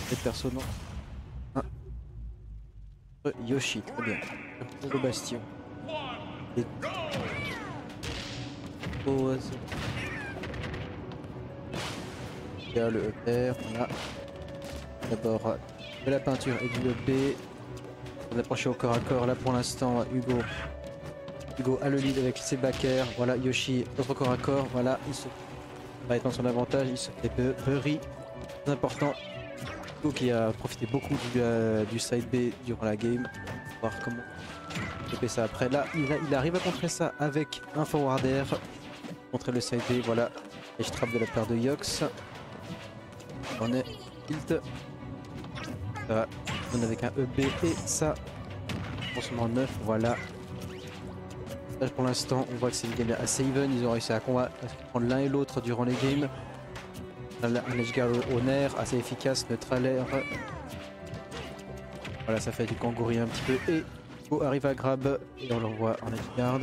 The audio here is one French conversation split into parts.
Les persos non. Ah. Yoshi, très bien. Pour le bastion. Et... Pause. Il y a le EPR, on a d'abord de la peinture et du EP. On va approcher au corps à corps. Là pour l'instant, Hugo a le lead avec ses backers. Voilà, Yoshi, autre corps à corps. Voilà, il se va être dans son avantage. Il se fait Burry. C'est important. Hugo qui a profité beaucoup du side B durant la game. On va voir comment il fait ça après. Là, il arrive à contrer ça avec un forward air. Contrer le side B. Voilà, et je trappe de la part de Yox. On est tilt. Ça va. On est avec un EB et ça. Forcément 9. Voilà. Là pour l'instant on voit que c'est une game assez even, ils ont réussi à prendre l'un et l'autre durant les games. Un edge guard au nerf, assez efficace, neutral air. Voilà, ça fait du kangourou un petit peu et Hugo arrive à grab et on le voit en edge guard.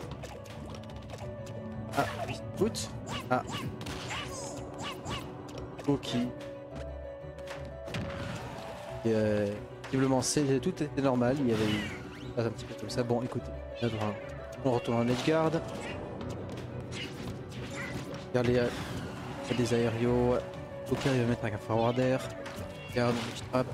Ah, écoute. Ah. Hugo qui... visiblement tout était normal, il y avait un petit peu comme ça. Bon écoutez, on retourne en edge guard. Regarde les des aérios. Ok, il va mettre un forward air. Regarde, edge trap.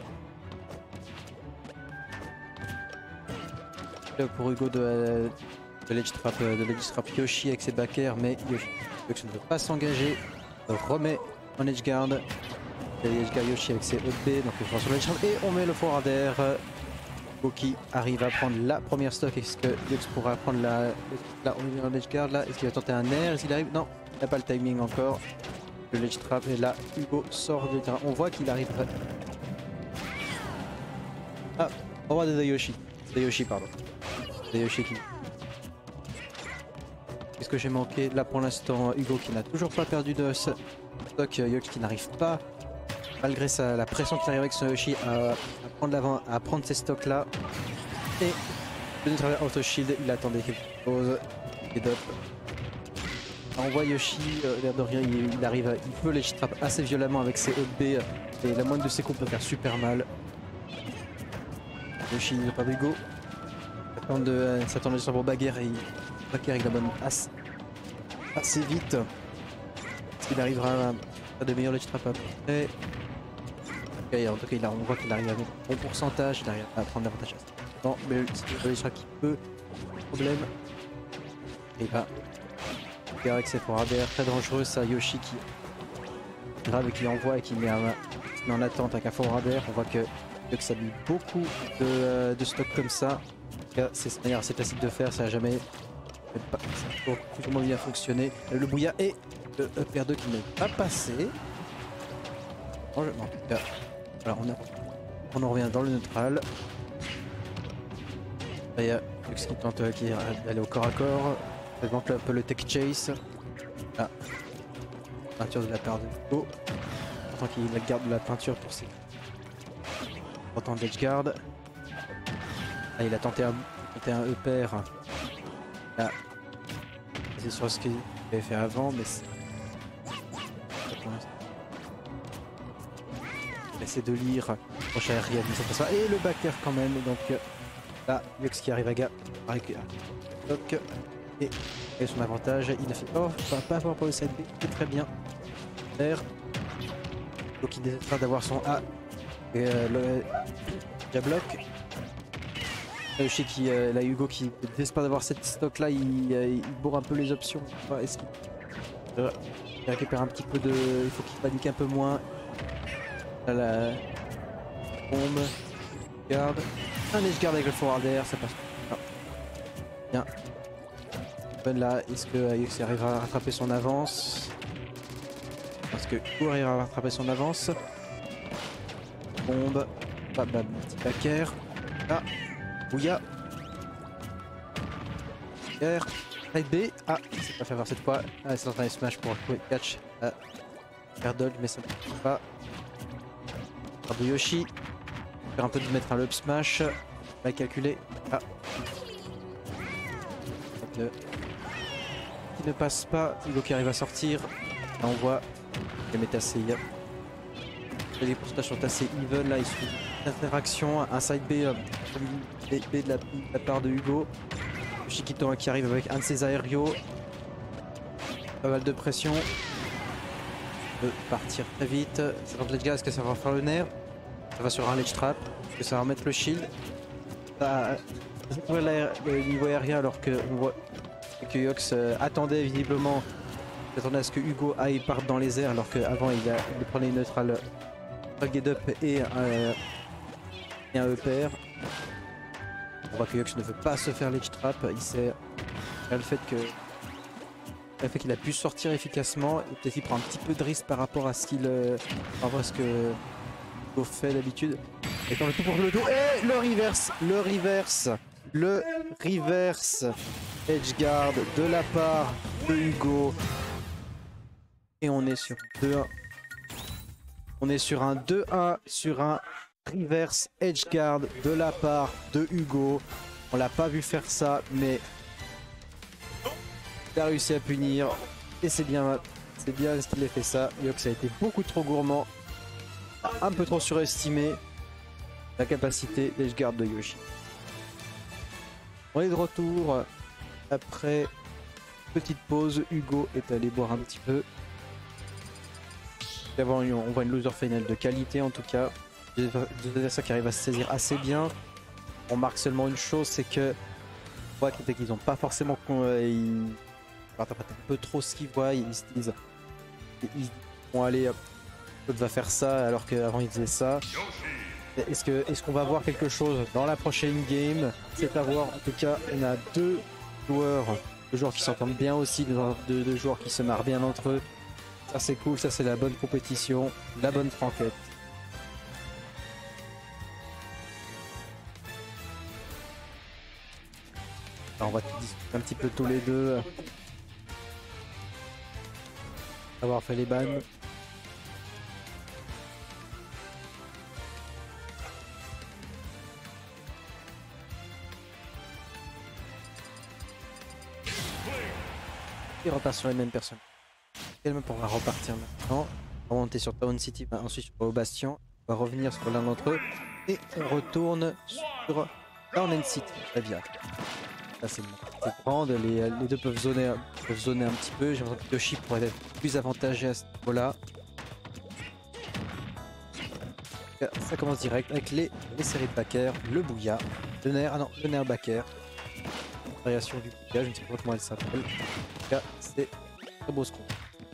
Là pour Hugo de l'edge trap Yoshi avec ses backers, mais Yoshi ne veut pas s'engager. Remet en edge guard. Edge guard Yoshi avec ses EB, donc il faut sur l'edge trap et on met le forward air. Qui arrive à prendre la première stock. Est-ce que Yox pourra prendre la on est en edge guard là? Est-ce qu'il va tenter un air? Est-ce qu'il arrive? Non, il n'a pas le timing encore. Le ledge trap et là Hugo sort du terrain. On voit qu'il arrive. Ah, au revoir de Yoshi. Yoshi, pardon. Yoshi qui. Qu'est-ce que j'ai manqué? Là pour l'instant, Hugo qui n'a toujours pas perdu de stock. Yox qui n'arrive pas, malgré la pression qu'il arrive avec son Yoshi, à prendre l'avant, à prendre ces stocks là. Et le neutralier auto shield, il attendait quelque chose. Et up. On voit Yoshi, l'air de rien, il arrive, il peut les trap assez violemment avec ses EB et la moindre de ses coups peut faire super mal. Yoshi ne pas Hugo. S'attend de pour bagarre et bagarre il abonne assez vite. Est-ce qu'il arrivera à de meilleurs ledge trap après? En tout cas, on voit qu'il arrive avec un bon pourcentage, il arrive à prendre l'avantage. Non, mais c'est le ledge trap qui peut. Problème. Et bah, avec ses forward air, très dangereux ça. Yoshi qui grave et qui envoie et qui met en attente avec un forward air. On voit que ça lui beaucoup de stock comme ça. C'est manière assez facile de faire, ça a jamais. Ça a toujours bien fonctionné. Le bouilla et le EPR2 qui n'est pas passé. En tout cas, alors on en revient dans le neutral. Là, il y a Lux qui tente d'aller au corps à corps. Ça manque un peu le tech chase. Là, peinture de la part de Hugo. Tant qu'il garde de la peinture pour ses. Autant d'edge guard. Là, il a tenté un EPR. Là, c'est sur ce qu'il avait fait avant, mais c'est. Il essaie de lire. Prochain aérien, ça passe pas. Et le backer quand même. Donc là, Yox qui arrive à Doc. Et son avantage, il a fait. Oh, pas pour le side B. C'est très bien. R. Donc il décidera d'avoir son A. Et le bloc. Yoshi qui, là Hugo qui n'espère d'avoir cette stock là, il bourre un peu les options. Est-ce qu'il récupère un petit peu de. Il faut qu'il panique un peu moins. Là, la bombe. Garde. Un edge guard avec le forward air, ça passe. Non. Bien. Là, est-ce que Yox arrivera à rattraper son avance? Parce que Hugo arrivera à rattraper son avance. Bombe. Petit backer. Ah. Bouilla. R. Side B. Ah, c'est pas fait avoir cette fois. Ah, c'est en train de smash pour catch. Faire dodge, mais ça ne peut pas. De Yoshi. Faire un peu de mettre un up smash. Pas calculé. Ah. Qui ne passe pas. Hugo qui arrive à sortir. Là, on voit les métasilles. Les pourcentages sont assez even là, il suffit d'interaction, un side B, B de la part de Hugo. Chiquito qui arrive avec un de ses aérios. Pas mal de pression. Il peut partir très vite. 50 ledge gas, est-ce que ça va faire le nerf? Ça va sur un ledge trap. Est-ce que ça va remettre le shield? Ça le niveau aérien alors que on voit que Yox attendait visiblement. Il attendait à ce que Hugo aille parte dans les airs alors qu'avant il prenait une neutrale get up et un EPR. On voit que Yox ne veut pas se faire ledge trap. Il sait le fait qu'il a pu sortir efficacement et peut-être qu'il prend un petit peu de risque par rapport à ce qu'il ce que Hugo fait d'habitude. Et quand le tout pour le dos et le reverse edgeguard de la part de Hugo. Et on est sur 2-1. On est sur un 2-1 sur un reverse edgeguard de la part de Hugo. On l'a pas vu faire ça, mais il a réussi à punir. Et c'est bien ce qu'il a fait ça. Yox a été beaucoup trop gourmand. Un peu trop surestimé la capacité d'edgeguard de Yoshi. On est de retour après petite pause. Hugo est allé boire un petit peu. Avant, on voit une loser final de qualité en tout cas. Deux adversaires qui arrivent à se saisir assez bien. On remarque seulement une chose, c'est que on voit qu'ils n'ont pas forcément ils interprètent un peu trop ce qu'ils voient. Ils se disent ils vont aller l'autre va faire ça alors qu'avant il faisait ça. Est-ce qu'on va voir quelque chose dans la prochaine game? C'est à voir. En tout cas, on a deux joueurs qui s'entendent bien aussi, deux joueurs qui se marrent bien entre eux. Ça c'est cool, ça c'est la bonne compétition, la bonne franquette. Alors on va discuter un petit peu tous les deux. Avoir fait les bans. Il repart sur les mêmes personnes. On va repartir maintenant. On va monter sur Town City, ensuite au Bastion. On va revenir sur l'un d'entre eux. Et on retourne sur Town City, la via. Là c'est bon. Les deux peuvent zoner un petit peu. J'ai l'impression que Yoshi pourrait être plus avantagé à ce niveau-là. Ça commence direct avec les séries de backer, le bouilla, le nerf backer. Variation du bouilla, je ne sais pas comment elle s'appelle. En tout cas, c'est très beau ce qu'on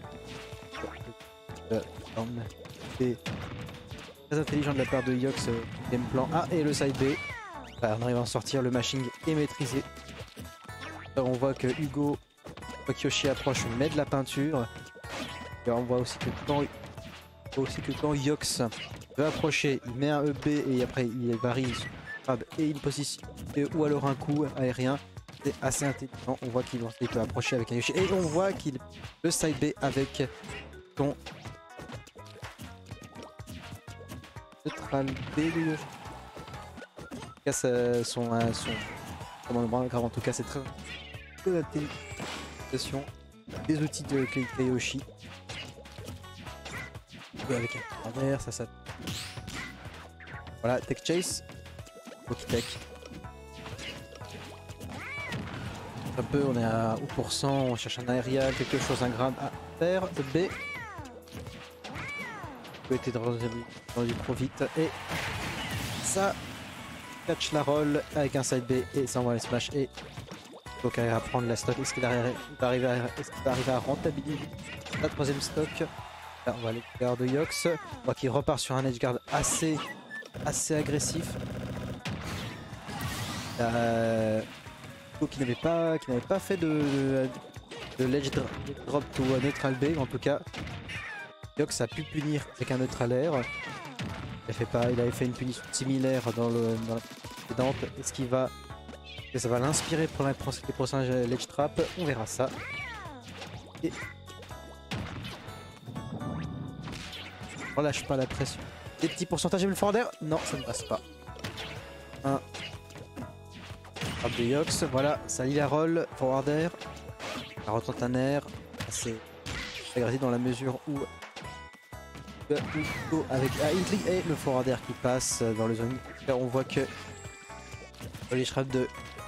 c'est très intelligent de la part de Yox game plan. Ah, et le side B. Voilà, on arrive à en sortir, le mashing est maîtrisé. Alors on voit que Hugo, Yoshi approche, met de la peinture. Et on voit aussi que quand Yox veut approcher, il met un EB et après il varie et une position ou alors un coup aérien. C'est assez intelligent. On voit qu'il peut approcher avec un Yoshi et on voit qu'il le side B avec son neutral B de Yoshi. En tout cas, en tout cas, c'est très intelligent des outils de Yoshi. Avec un travers, ça. Voilà, Tech Chase. Ok, Tech. Un peu, on est à 1%, on cherche un aérien, quelque chose, un grade à faire. B. Peut être rendu trop vite. Et ça catch la roll avec un side B et ça envoie les smash. Et donc arrive à prendre la stock. Est-ce qu'il va arriver à rentabiliser la troisième stock? Là, on va aller vers de Yox. On voit qu'il repart sur un edgeguard assez agressif. Qui n'avait pas fait de ledge drop to neutral B, en tout cas Yox a pu punir avec un neutral air. Il avait fait une punition similaire dans la précédente. Est-ce que ça va l'inspirer pour les prochains ledge trap? On verra ça. Et relâche pas la pression. Des petits pourcentages de forward air? Non, ça ne passe pas. Un frappe de Yox, voilà, ça lit la roll, forward air. Ça retente un air assez agressif dans la mesure où Hugo avec Hitling et le forward air qui passe dans le zone. Là on voit que les frappes de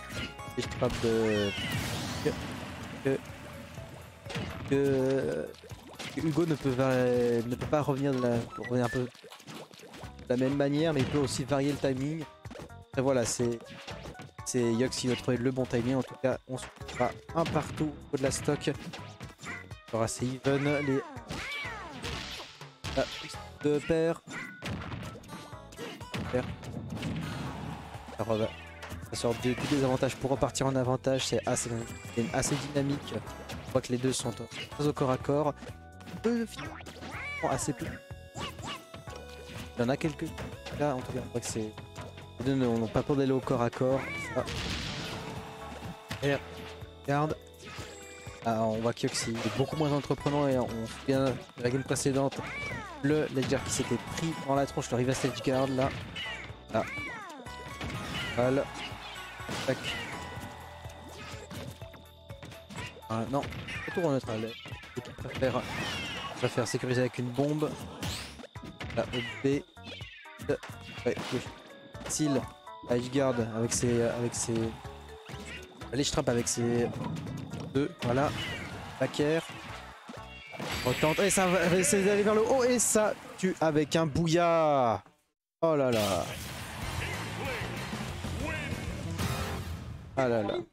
que Hugo ne peut pas revenir un peu de la même manière, mais il peut aussi varier le timing. Et voilà, c'est Yox qui va trouver le bon timing. En tout cas, on se fera un partout au niveau de la stock. Alors c'est even les deux paires. Alors ça sort du désavantage pour repartir en avantage. C'est assez dynamique. On voit que les deux sont au corps à corps. Assez peu. Il y en a quelques là, en tout cas, on voit que c'est. Les deux n'ont pas peur d'aller au corps à corps. Ça. Et regarde. Ah, on voit que Yoxi est beaucoup moins entreprenant et on se souvient de la game précédente. Le ledger qui s'était pris dans la tronche, le reverse edge guard là. Là. Voilà. Tac. Ah, non, retour en neutral. L'équipe préfère sécuriser avec une bombe. Là, B. Ouais, oui. Seal, edge guard avec ses. Ledge trap avec ses deux. Voilà. Backer. Retente. Et ça va essayer d'aller vers le haut. Et ça tue avec un bouillard. Oh là là. Ah là là.